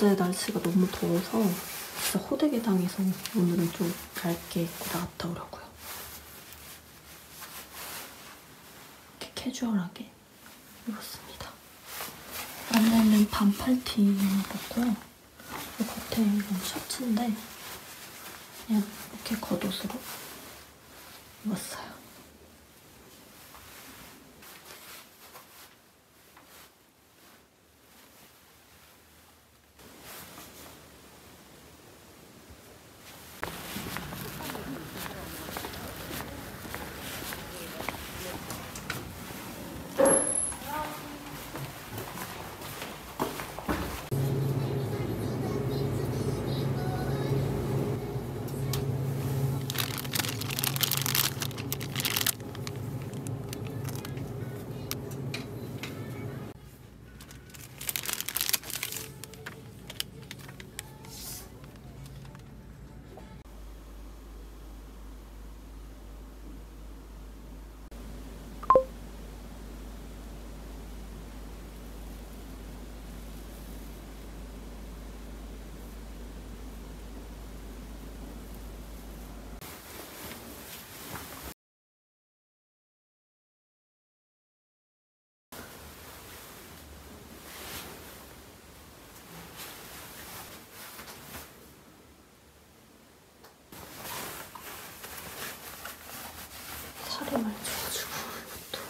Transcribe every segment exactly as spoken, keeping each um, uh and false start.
어제 날씨가 너무 더워서 진짜 호되게 당해서 오늘은 좀 얇게 입고 나갔다 오려고요. 이렇게 캐주얼하게 입었습니다. 안에는 반팔티 입었고요. 이 겉에 이건 셔츠인데 그냥 이렇게 겉옷으로 입었어요. 살이 많이 쪄가지고 이것도.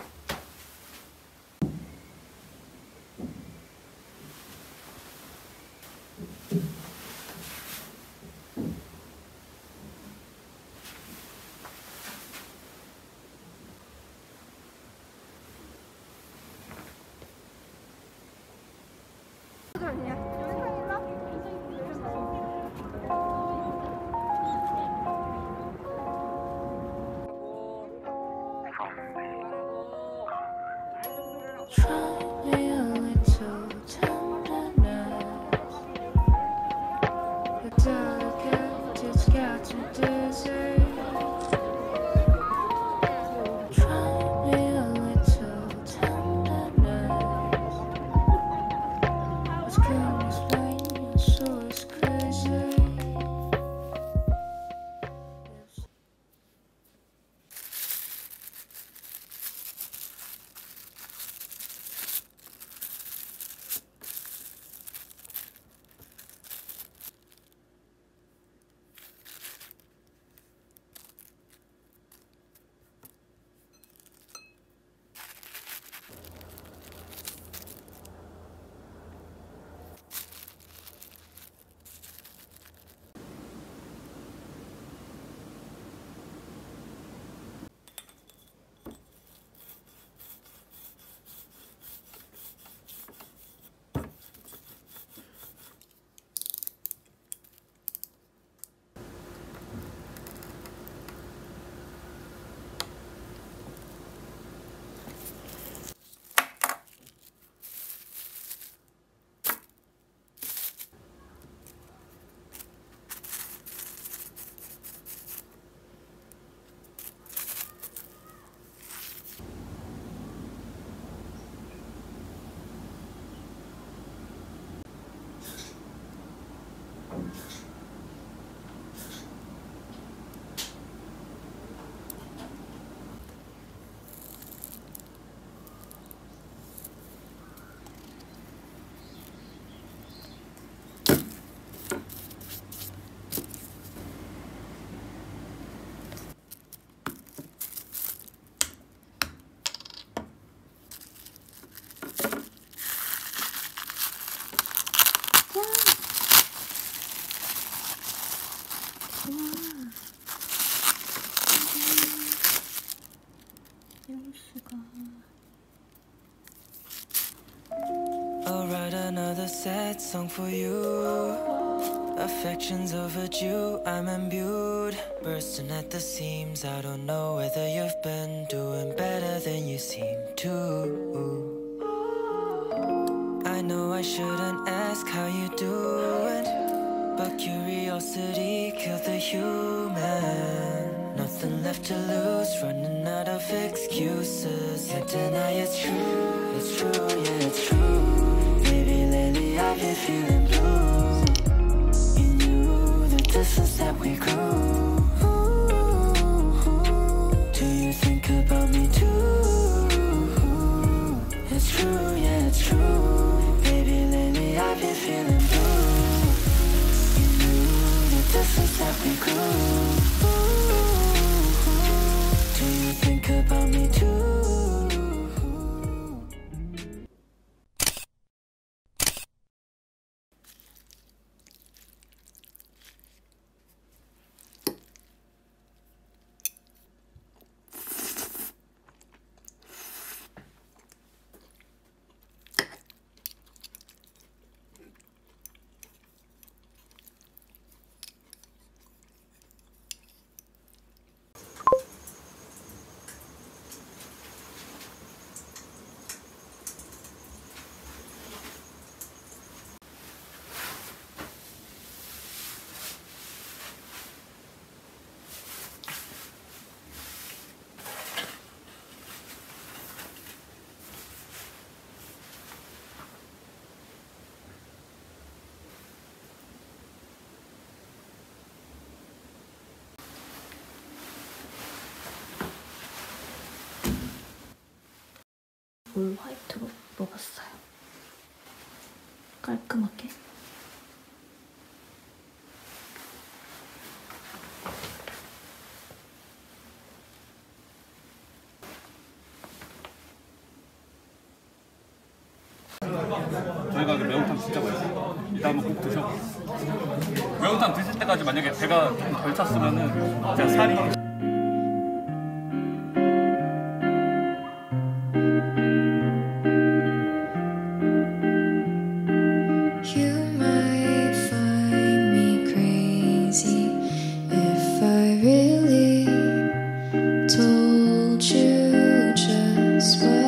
Try me a little tenderness. The delicate, it's got me dizzy. Try me a little tenderness. It's gonna explain your soul is crazy. I'll write another sad song for you. Affection's overdue, I'm imbued, bursting at the seams. I don't know whether you've been doing better than you seem to. I know I shouldn't ask how you doing, but curiosity killed the human. Nothing left to lose, running out of excuses. Can't deny it's true, it's true, yeah it's true. Maybe lately I've been feeling blue. we grew. Do you think about me too? It's true, yeah, it's true. Baby, lately I've been feeling blue. You knew the distance that we grew. Do you think about me too? 올 화이트로 입어봤어요. 깔끔하게. 저희가 그 매운탕 진짜 맛있어요. 이따 한번 꼭 드셔보세요. 매운탕 드실 때까지 만약에 배가 좀 덜 찼으면은 진짜 살이 Told you just what